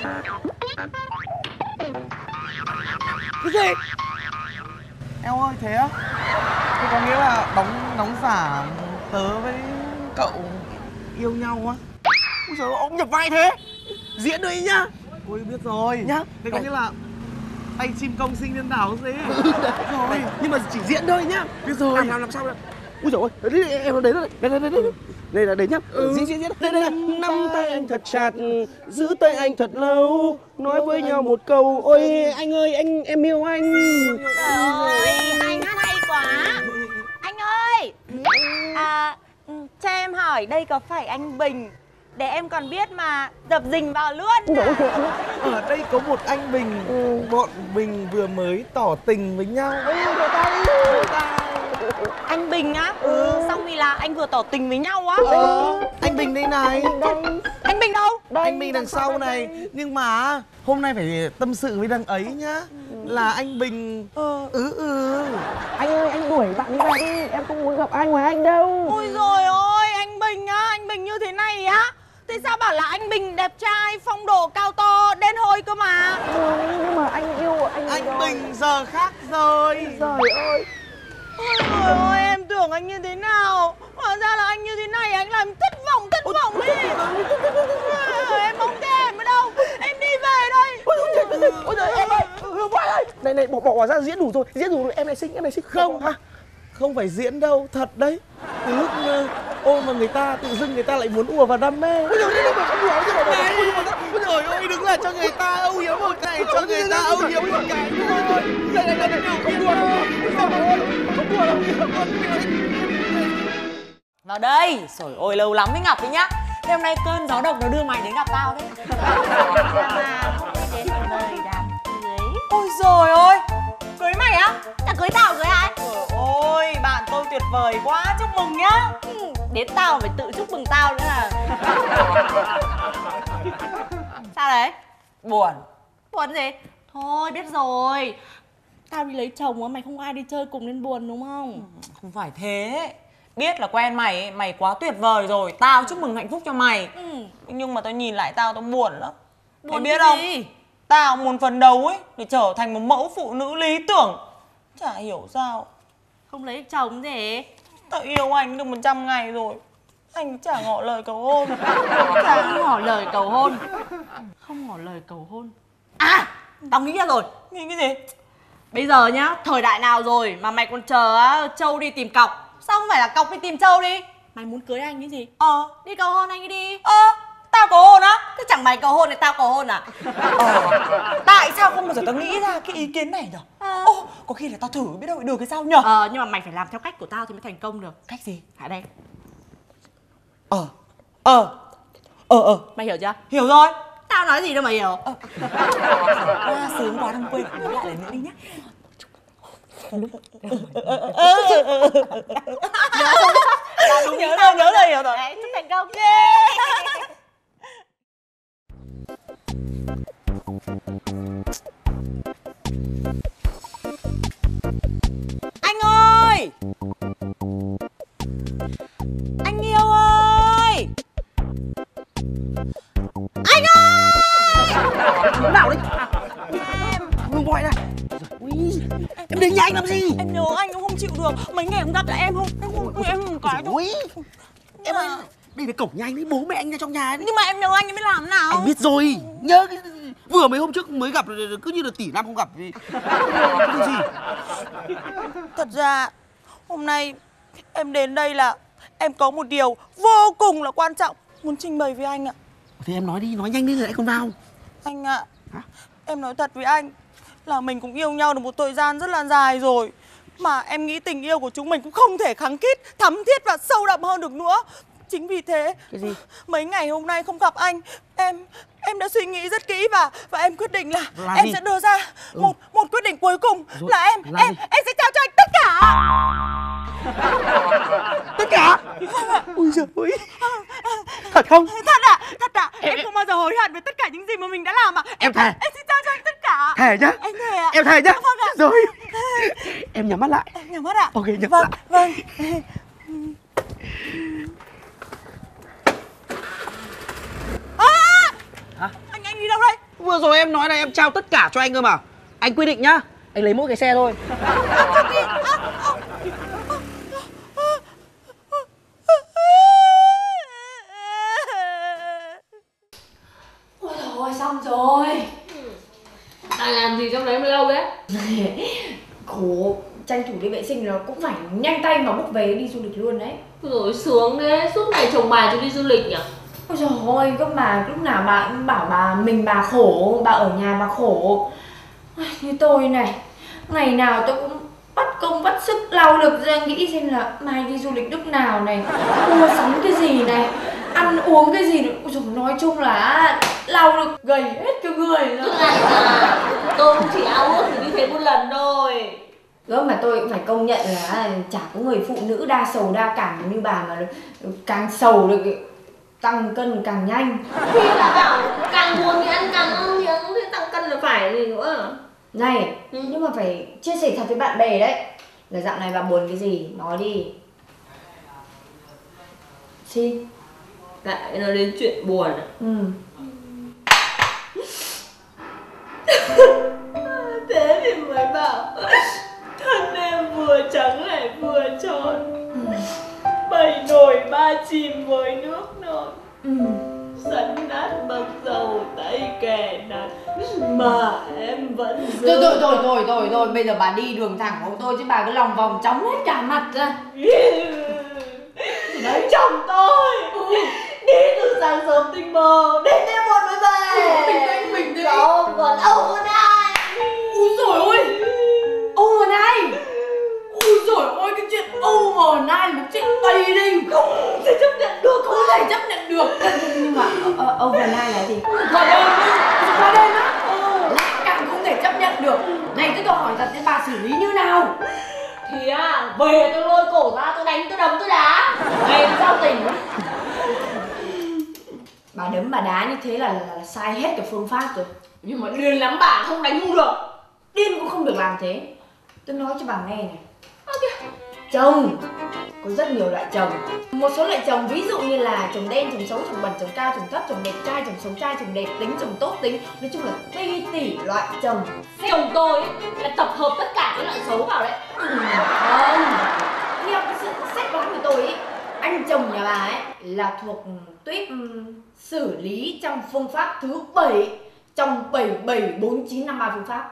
S5: Cái gì?
S1: Eo ơi, thế á? Thế có nghĩa là đóng đóng giả tớ với cậu yêu nhau á?
S5: Ôi giời ơi, ông nhập vai thế. Diễn đi nhá.
S1: Ôi biết rồi.
S5: Nhá.
S1: Thế có nghĩa là tay chim công sinh nhân đảo gì?
S5: Rồi, nhưng mà chỉ diễn thôi nhá.
S1: Biết rồi.
S5: Làm làm làm sao được. Ui giời ơi, đấy, em đến đây. Đây đây đây đây. Đây là đấy nhá.
S1: Ừ.
S5: Diễn diễn diễn. Đây đây là nắm tay anh thật chặt, giữ tay anh thật lâu, nói với nhau một câu. Ôi anh ơi, anh em yêu anh.
S2: Trời ơi, anh hát hay quá. Anh ơi, à, cho em hỏi đây có phải anh Bình? Để em còn biết mà dập dình vào luôn.
S1: Ở đây có một anh Bình, bọn Bình vừa mới tỏ tình với nhau.
S2: Anh Bình á? Ừ. Xong thì là anh vừa tỏ tình với nhau á?
S1: Ờ, anh Bình đây này.
S2: Anh Bình đâu?
S1: Anh Bình đằng sau này. Nhưng mà hôm nay phải tâm sự với đằng ấy nhá. Là anh Bình ừ ừ
S5: Anh ơi, anh đuổi bạn đi ra đi. Em không muốn gặp ai ngoài anh đâu.
S2: Ôi dồi ôi, anh Bình á, anh Bình như thế này á. Thế sao bảo là anh Bình đẹp trai, phong độ cao to, đen hôi cơ mà.
S5: Ừ, nhưng mà anh yêu anh
S1: Anh
S5: rồi.
S1: Bình giờ khác rồi.
S5: Trời ơi.
S2: Ôi trời ơi, em tưởng anh như thế nào. Hóa ra là anh như thế này, anh làm thất vọng, thất vọng đi. Em không thể em ở đâu. Em đi về đây.
S5: Ôi trời em ơi, Hương Voi ơi. Này này, bỏ bỏ ra diễn đủ rồi, diễn đủ rồi, em này xinh, em này xinh.
S1: Không hả?
S5: Không phải diễn đâu, thật đấy. Từ lúc uh, ôm mà người ta tự dưng người ta lại muốn ùa vào đam mê. Ôi trời ơi, không đùa, không đùa. Ôi trời ơi, đừng là cho người ta âu yếm một cái, cho người ta âu yếm một cái thôi. Đây này, đây này, không đùa đâu. Không đùa đâu.
S1: Vào đây. Trời ơi, lâu lắm mới gặp đấy nhá. Thế hôm nay cơn gió độc nó đưa mày đến gặp tao đấy. Ôi giời ơi, cưới mày á?
S3: Đã cưới tao cưới ai?
S1: Trời ơi, bạn tôi tuyệt vời quá, chúc mừng nhá.
S3: Ừ, đến tao phải tự chúc mừng tao nữa à. Sao đấy?
S1: Buồn.
S3: Buồn gì? Thôi biết rồi. Tao đi lấy chồng á, mày không có ai đi chơi cùng nên buồn đúng không?
S1: Không phải thế. Biết là quen mày ấy, mày quá tuyệt vời rồi. Tao chúc mừng hạnh phúc cho mày.
S3: Ừ.
S1: Nhưng mà tao nhìn lại tao tao buồn lắm.
S3: Buồn
S1: Mày biết
S3: cái
S1: không?
S3: gì?
S1: Tao muốn phấn đấu ấy để trở thành một mẫu phụ nữ lý tưởng. Chả hiểu sao
S3: Không lấy được chồng gì?
S1: tao yêu anh được một trăm ngày rồi, anh chả ngỏ lời cầu hôn.
S3: Không ngỏ lời cầu hôn. Không ngỏ lời cầu hôn. À, tao nghĩ ra rồi.
S1: Nghĩ cái gì?
S3: Bây giờ nhá, thời đại nào rồi mà mày còn chờ á, Châu đi tìm cọc. Sao không phải là cọc đi tìm Châu đi? Mày muốn cưới anh cái gì?
S1: Ờ
S3: Đi cầu hôn anh ấy đi.
S1: Ờ Tao cầu hôn á?
S3: Thế chẳng mày cầu hôn thì tao cầu hôn à?
S1: Ờ Tại sao không bao giờ tao nghĩ ra cái ý kiến này nhở?
S3: À.
S1: Ô, có khi là tao thử biết đâu lại được cái sao nhở?
S3: Ờ, nhưng mà mày phải làm theo cách của tao thì mới thành công được.
S1: Cách gì?
S3: Lại đây.
S1: Ờ Ờ Ờ ờ
S3: Mày hiểu chưa?
S1: Hiểu rồi.
S3: Tao nói gì đâu mà hiểu.
S1: Ờ à, sướng quá đang quên. Nói lại lần nữa đi nhá.
S3: Đúng
S1: Nhớ rồi, nhớ rồi, hiểu rồi.
S3: Đấy, chúc thành công.
S1: Anh ơi! Anh yêu ơi! Anh ơi!
S5: Nó nào đấy? Hương gọi này. Ui, em đến nhà anh làm gì?
S1: Em nhớ anh cũng không chịu được. Mấy ngày không gặp lại em không? Em không em một cái thôi.
S5: Ui, em ơi, đây là cổng nhà anh đấy, bố mẹ anh ra trong nhà đấy.
S1: Nhưng mà em nhớ anh em biết làm thế nào?
S5: Anh biết rồi, nhớ cái vừa mấy hôm trước mới gặp, cứ như là tỷ năm không gặp thì cái gì.
S1: Thật ra hôm nay em đến đây là em có một điều vô cùng là quan trọng muốn trình bày với anh ạ.
S5: Thế em nói đi, nói nhanh lên rồi lại còn vào.
S1: Anh ạ, à, em nói thật với anh là mình cũng yêu nhau được một thời gian rất là dài rồi, mà em nghĩ tình yêu của chúng mình cũng không thể khăng khít, thắm thiết và sâu đậm hơn được nữa. Chính vì thế,
S5: cái gì?
S1: Mấy ngày hôm nay không gặp anh, em em đã suy nghĩ rất kỹ và và em quyết định là,
S5: là
S1: em
S5: gì?
S1: sẽ đưa ra
S5: Ừ.
S1: một một quyết định cuối cùng.
S5: Rồi,
S1: là em
S5: là
S1: em
S5: gì?
S1: em sẽ trao cho anh tất cả.
S5: Tất cả? Ui giời ơi. Thật không?
S1: Thật ạ, à, thật ạ. À. Em,
S5: Em-
S1: không bao giờ hối hận với tất cả những gì mà mình đã làm ạ.
S5: Em thề.
S1: Em sẽ trao cho anh tất cả.
S5: Thề nhá.
S1: Em thề ạ.
S5: Em thề nhá.
S1: Vâng ạ.
S5: Rồi. Em nhắm mắt lại.
S1: Em nhắm mắt ạ.
S5: Ok, nhắm
S1: Vâng,
S5: lại.
S1: vâng. À!
S5: Hả?
S1: Anh anh đi đâu đây?
S5: Vừa rồi em nói là em trao tất cả cho anh cơ mà. Anh quyết định nhá. Anh lấy mỗi cái xe thôi.
S3: Ôi trời ơi, xong rồi.
S9: Đang làm gì trong đấy mà lâu đấy?
S10: Khổ, tranh thủ đi vệ sinh nó cũng phải nhanh tay mà bốc vé đi du lịch luôn đấy.
S9: Rồi sướng đấy, suốt ngày chồng bà cho đi du lịch nhỉ?
S10: Ôi trời ơi, các bà lúc nào bà cũng bảo bà mình bà khổ, bà ở nhà bà khổ. Như tôi này, ngày nào tôi cũng bắt công bắt sức lau lực ra nghĩ xem là mai đi du lịch lúc nào này, mua sắm cái gì này, ăn uống cái gì nữa. Ôi trời, nói chung là lau lực gầy hết cả người rồi.
S9: Cứ này à, tôi cũng chỉ ao ước thì như thế một lần thôi.
S10: Gớm mà tôi cũng phải công nhận là chả có người phụ nữ đa sầu đa cảm như bà mà càng sầu được tăng cân càng nhanh.
S9: Thì là bảo càng buồn thì ăn càng ăn miếng, thì tăng cân là phải gì nữa.
S10: Này,
S9: Ừ.
S10: nhưng mà phải chia sẻ thật với bạn bè đấy. Là dạo này bà buồn cái gì? Nói đi. Xin.
S9: Lại nói đến chuyện buồn à?
S10: Ừ.
S9: Thế thì mới bảo thân em vừa trắng lại vừa tròn, bảy nổi ba chìm với nước non.
S10: Ừ.
S9: sắn nát mặc dầu tay kẻ nát mà em vẫn giữ.
S10: Thôi thôi thôi thôi thôi thôi, bây giờ bà đi đường thẳng của tôi chứ bà cứ lòng vòng chóng hết cả mặt ra.
S9: Đấy chồng tôi đi từ sáng sớm tinh mơ đến đêm muộn mới về.
S10: Bình tĩnh bình tĩnh.
S9: Không còn ông này.
S10: Úi dồi ôi, overnight. Úi dồi ôi, cái chuyện overnight là một chuyện tây đình.
S9: Không thể chấp nhận được.
S10: Không thể chấp nhận được.
S3: Nhưng mà uh, overnight là gì?
S10: Qua đêm á. Qua đêm á. Lại càng không thể chấp nhận được. Này tôi tôi hỏi thật, thế bà xử lý như nào?
S9: Thì à, về tôi lôi cổ ra, tôi đánh, tôi đấm, tôi đá. Ngày giao tình.
S10: Bà đấm bà đá như thế là, là, là sai hết cả phương pháp rồi.
S9: Nhưng mà điên lắm bà, không đánh không được.
S10: Điên cũng không được làm thế. Tôi nói cho bà nghe này. Okay. Chồng có rất nhiều loại chồng. Một số loại chồng ví dụ như là chồng đen, chồng xấu, chồng bẩn, chồng cao, chồng thấp, chồng đẹp trai, chồng xấu trai, chồng đẹp tính, chồng tốt tính. Nói chung là ti tỷ loại chồng.
S9: Chồng tôi là tập hợp tất cả các loại xấu vào đấy.
S10: Ừ, không. Theo cái sự xét đoán của tôi ấy, anh chồng nhà bà ấy là thuộc tuyếp um, xử lý trong phương pháp thứ bảy trong bảy bảy bốn chín năm ba phương pháp.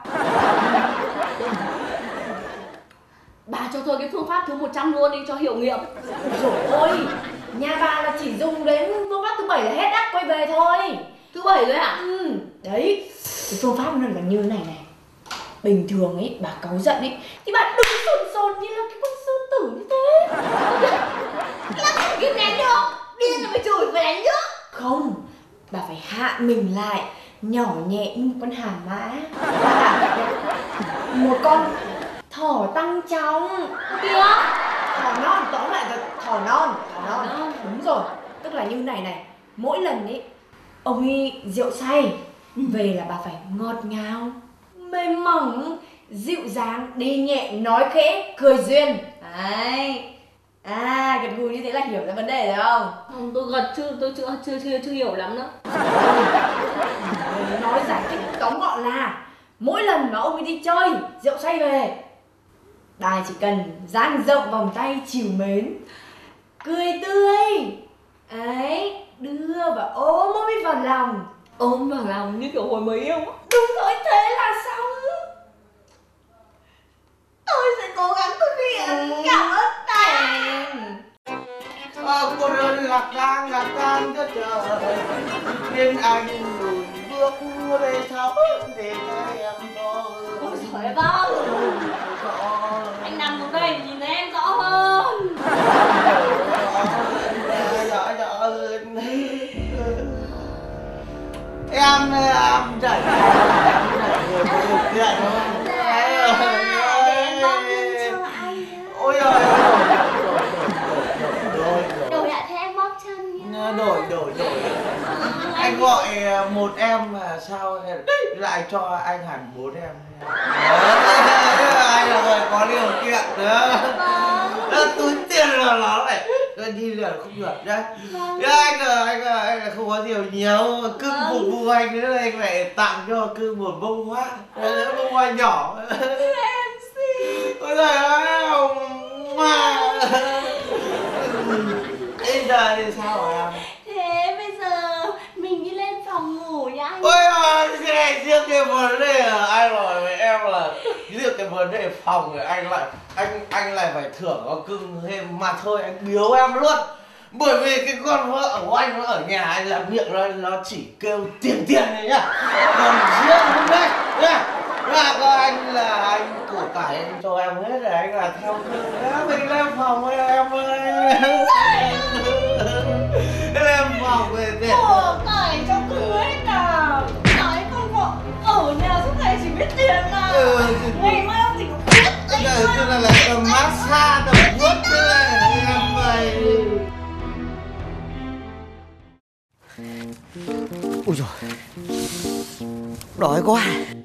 S9: Bà cho tôi cái phương pháp thứ một trăm luôn đi cho hiệu nghiệm.
S10: Rồi ôi, nhà bà là chỉ dùng đến phương pháp thứ bảy là hết đắt quay về thôi.
S9: Thứ bảy rồi hả?
S10: Ừ, đấy. Cái phương pháp nó là như này này. Bình thường ấy, bà cáu giận ấy thì bà đừng sồn sồn như là cái con sư tử như thế.
S9: Là không kiếm đánh được. Điên là phải chửi, phải đánh chứ.
S10: Không, bà phải hạ mình lại, nhỏ nhẹ như một con hà mã. Một con thỏ tăng trong
S9: Kìa.
S10: Thỏ non, tóm lại là thỏ non. Thỏ non, đúng rồi. Tức là như này này. Mỗi lần ấy ông ấy rượu say về là bà phải ngọt ngào, mềm mỏng, dịu dàng, đi nhẹ, nói khẽ, cười duyên. Đấy. À, gật gù như thế là hiểu ra vấn đề rồi không?
S9: Không, tôi gật chứ, tôi chưa chưa chưa chưa hiểu lắm nữa.
S10: Nói giải thích tóm gọn là mỗi lần mà ông ấy đi chơi, rượu say về, bà chỉ cần dang rộng vòng tay trìu mến, cười tươi, ấy, đưa và ôm ông ấy vào lòng.
S9: Ôm vào lòng như kiểu hồi mới yêu.
S10: Đúng rồi, thế là xong.
S9: Tôi sẽ cố gắng thực hiện. Cảm ơn ta.
S6: À, cô đơn lạc lang lạc lang cho trời nên anh lùi bước về sau để cho em đó.
S9: Ôi trời vâng. Anh nằm xuống đây nhìn thấy em rõ hơn.
S6: Rõ rõ hơn. Em em chạy em chạy ôi ơi
S9: Đổi lại thế em bóp chân nhá.
S6: đổi đổi đổi anh gọi một em mà sao lại cho anh hẳn bốn em. Anh là người có điều kiện nữa. Túi tiền là nó này đi lừa không được nhá. Anh là anh là anh là không có điều nhiều, cưng phục vụ anh nữa anh lại tặng cho cưng một bông hoa, bông hoa nhỏ.
S9: Em xin.
S6: Ôi giời ơi, mà bây giờ thì sao hả em?
S9: Thế bây giờ mình đi lên phòng ngủ nhá anh.
S6: Ôi ơi, cái này riêng cái vấn đề là anh nói với em là riêng cái vấn đề phòng thì anh lại anh anh lại phải thưởng cho cưng thêm mà thôi anh biếu em luôn. Bởi vì cái con vợ của anh nó ở nhà anh làm miệng nó nó chỉ kêu tiền tiền này nhá. Còn riêng hôm nay nhá, là có anh là anh của cải anh cho em hết rồi, anh là theo cưng đó, mình lên phòng với em ơi. Lên phòng về tiền.
S9: Của cải cho cưng hết à. Cái con vợ ở nhà suốt ngày chỉ biết tiền à.
S6: Ừ,
S9: ngày mai ông chỉ có biết.
S6: Cái này tức là là tầm massage tầm vuốt thế này em ơi.
S11: Ui dồi, đói quá.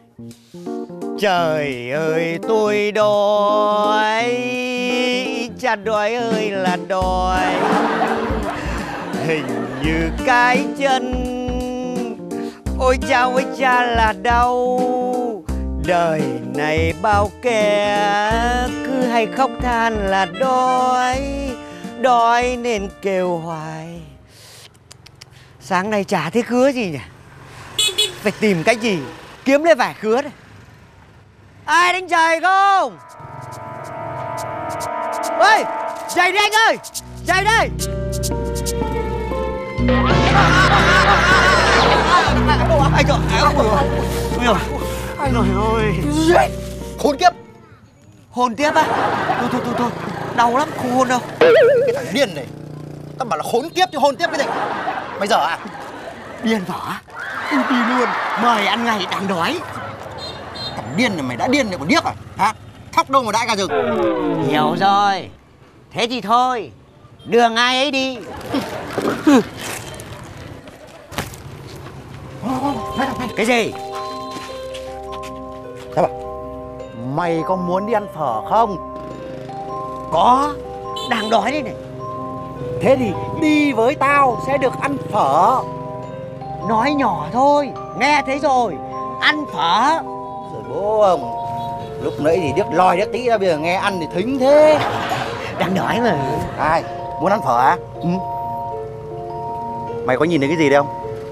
S11: Trời ơi tôi đói, cha đói ơi là đói. Hình như cái chân, ôi cha ôi cha là đau. Đời này bao kẻ cứ hay khóc than là đói, đói nên kêu hoài. Sáng nay chả thấy khứa gì nhỉ? Phải tìm cách gì kiếm lấy vải khứa đây. Ai đánh giày không? Ơi, giày đi anh ơi, giày đây. Anh ơi, anh ơi,
S7: Khốn kiếp.
S11: hồn tiếp á? Thôi thôi thôi thôi, đau lắm, không hôn đâu.
S7: Cái thằng điên này, tao bảo là khốn kiếp chứ hôn tiếp cái gì. Bây giờ à?
S11: Điên vả? Đi luôn, mời ăn ngày đang đói.
S7: Thằng điên này mày đã điên này còn điếc à? Hả? Thóc đâu mà đại cả rừng.
S11: Hiểu rồi. Thế thì thôi, đường ai ấy đi. Cái gì?
S7: Sao bảo? Mày có muốn đi ăn phở không?
S11: Có, đang đói đây này.
S7: Thế thì đi với tao sẽ được ăn phở.
S11: Nói nhỏ thôi, nghe thấy rồi. Ăn phở.
S7: Rồi bố ông, lúc nãy thì điếc lòi điếc tí ra, bây giờ nghe ăn thì thính thế.
S11: Đang đói mà.
S7: Ai, muốn ăn phở à? Ừ. Mày có nhìn thấy cái gì đây không?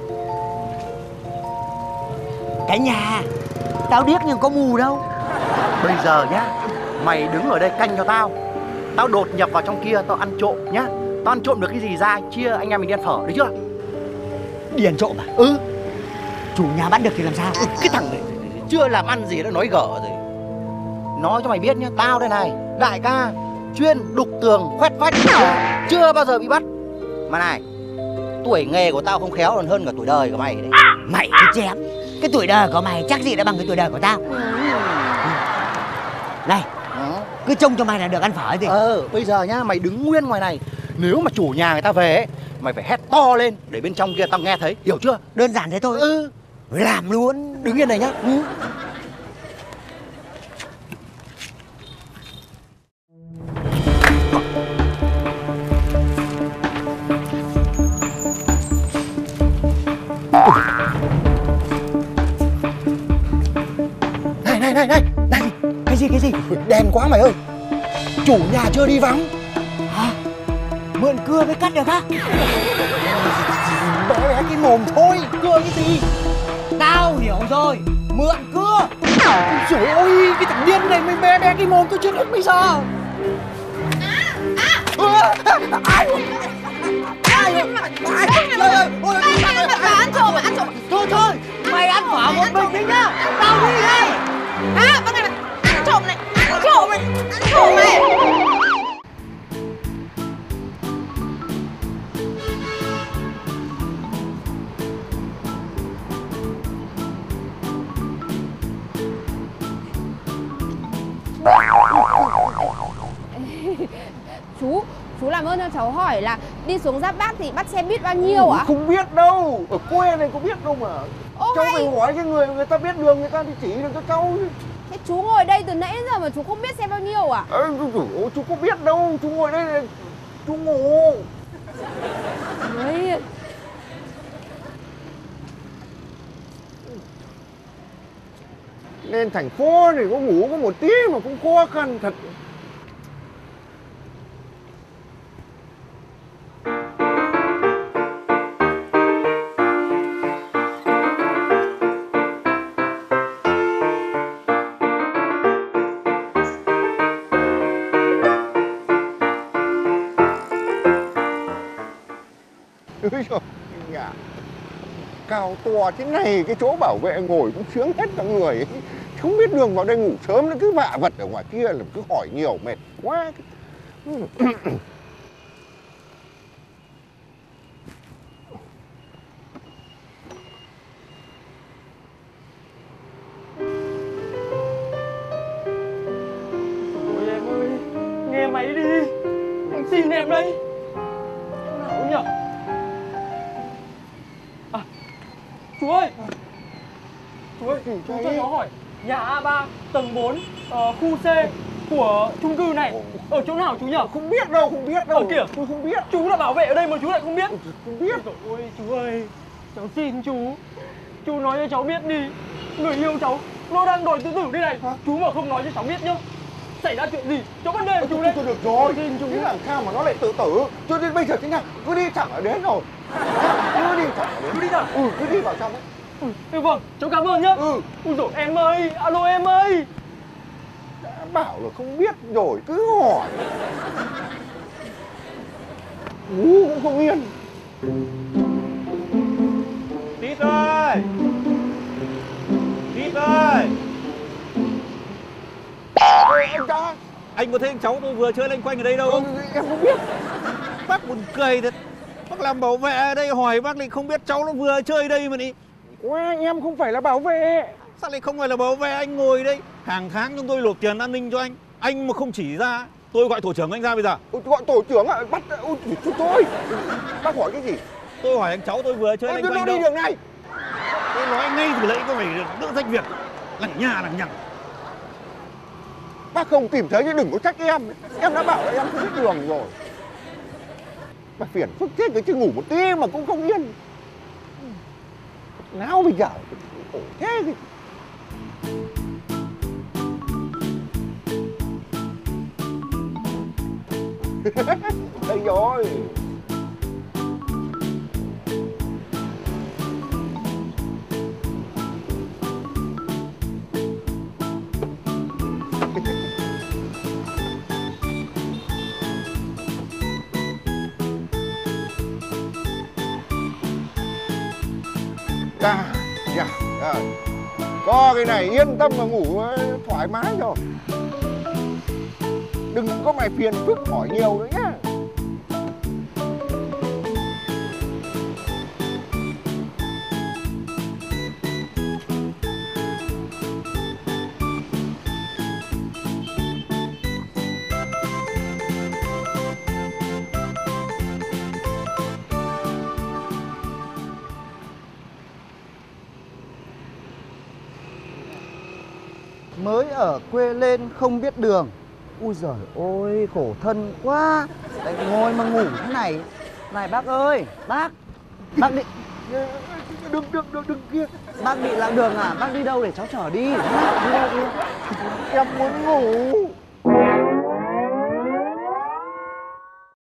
S11: Cái nhà. Tao điếc nhưng có mù đâu.
S7: Bây giờ nhá, mày đứng ở đây canh cho tao. Tao đột nhập vào trong kia, tao ăn trộm nhá. Tao ăn trộm được cái gì ra, chia anh em mình đi ăn phở, được chưa?
S11: Đi ăn trộm à?
S7: Ừ.
S11: Chủ nhà bắt được thì làm sao?
S7: Cái thằng này chưa làm ăn gì đã nói gở rồi. Nói cho mày biết nhá, tao đây này, đại ca chuyên đục tường, khoét vách, chưa bao giờ bị bắt. Mà này, tuổi nghề của tao không khéo còn hơn cả tuổi đời của mày đấy.
S11: Mày cứ chém. Cái tuổi đời của mày chắc gì đã bằng cái tuổi đời của tao. Này, cứ trông cho mày là được ăn phở gì.
S7: Ờ, bây giờ nhá, mày đứng nguyên ngoài này. Nếu mà chủ nhà người ta về ấy, mày phải hét to lên để bên trong kia tao nghe thấy, hiểu chưa?
S11: Đơn giản thế thôi.
S7: Ừ.
S11: Làm luôn.
S7: Đứng yên này nhá. Ừ. Này này này này, này.
S11: Cái gì cái gì?
S7: Đèn quá mày ơi. Chủ nhà chưa đi vắng.
S11: Hả? Mượn cưa mới cắt được á?
S7: Bé bé cái mồm thôi, cưa cái gì?
S11: Tao hiểu rồi, mượn cưa.
S7: Trời ơi, cái thằng điên này mày bé bé cái mồm tôi chưa biết bây giờ. À, à. Ai? Ai? Ai?
S3: Ôi, ăn trộm mà, ăn trộm.
S11: Thôi thôi, mày ăn phở một mình đi nhá. Tao đi đây.
S3: À, con này này, ăn trộm này, ăn trộm này, ăn trộm này.
S10: Chú, chú làm ơn cho cháu hỏi là đi xuống Giáp Bát thì bắt xe buýt bao nhiêu ạ?
S6: Không biết đâu, ở quê này có biết đâu mà.
S10: Ô,
S6: cháu
S10: hay...
S6: phải hỏi cái người người ta biết đường, người ta đi chỉ được cho cháu.
S10: Thế chú ngồi đây từ nãy đến giờ mà chú không biết xe bao nhiêu à?
S6: À, chú, chú có biết đâu, chú ngồi đây là chú ngủ.
S10: Đấy.
S6: Lên thành phố này có ngủ có một tí mà cũng khó khăn thật. Ôi trời, nhà cao to thế này, cái chỗ bảo vệ ngồi cũng sướng hết cả người ấy. Không biết đường vào đây ngủ sớm nó cứ vạ vật ở ngoài kia là cứ hỏi nhiều mệt quá.
S1: Ôi em ơi, nghe máy đi, anh xin em đây. Em nào nhỉ? À, chú ơi, chú ơi, chú cho cháu hỏi nhà A ba tầng bốn uh, khu C của chung cư này ở chỗ nào chú nhỉ?
S6: Không biết đâu, không biết đâu.
S1: Ở kìa,
S6: tôi không biết.
S1: Chú là bảo vệ ở đây mà chú lại không biết.
S6: Không biết.
S1: Ôi chú ơi, cháu xin chú, chú nói cho cháu biết đi. Người yêu cháu nó đang đòi tự tử đây này. Hả? Chú mà không nói cho cháu biết nhá, xảy ra chuyện gì cháu vấn đề của chú đấy.
S6: Tôi được rồi,
S1: xin chú.
S6: Thế làm sao mà nó lại tự tử? Cho đến bây giờ thế nào, cứ đi chẳng ở đến rồi. cứ đi.
S8: Cứ đi nào.
S6: Ừ, cứ đi vào trong ấy.
S8: Ừ, vâng, cháu cảm ơn nhá.
S6: Ừ.
S8: Ui dồi em ơi, alo em ơi.
S6: Đã bảo là không biết rồi cứ hỏi. Ngủ cũng không yên.
S8: Tít ơi. Tít ơi.
S6: Ôi, anh ta.
S8: Anh có thấy anh cháu tôi vừa chơi lanh quanh ở đây đâu không?
S6: Ừ, em không biết.
S8: Bác buồn cười thật. Bác làm bảo vệ ở đây hỏi bác lại không biết cháu nó vừa chơi đây mà đi.
S6: Ôi, em không phải là bảo vệ.
S8: Sao lại không phải là bảo vệ, anh ngồi đây. Hàng tháng chúng tôi nộp tiền an ninh cho anh. Anh mà không chỉ ra, tôi gọi tổ trưởng anh ra bây giờ.
S6: Ôi, gọi tổ trưởng ạ, bắt... Ôi, thôi. Bác hỏi cái gì?
S8: Tôi hỏi anh cháu tôi vừa chơi lanh quanh đâu.
S6: Nó đi đường này.
S8: Tôi nói ngay từ nãy có phải đỡ rách việc. Lằng nhà lằng nhằng.
S6: Bác không tìm thấy thì đừng có trách em. Em đã bảo là em không biết đường rồi. Bác phiền phức thế cái chứ ngủ một tí mà cũng không yên. Nào bây giờ khổ thế thì... Đây rồi. À, dạ, dạ. Có cái này yên tâm mà ngủ thoải mái rồi. Đừng có mày phiền phức hỏi nhiều nữa nhá.
S7: Mới ở quê lên không biết đường. Ui giời ôi, khổ thân quá. Lại ngồi mà ngủ thế này. Này bác ơi, bác. Bác đi...
S6: Đừng, đừng, đừng, đừng kia.
S7: Bác bị lạc đường à? Bác đi đâu để cháu chở đi? Đi đâu đi?
S6: Em muốn ngủ.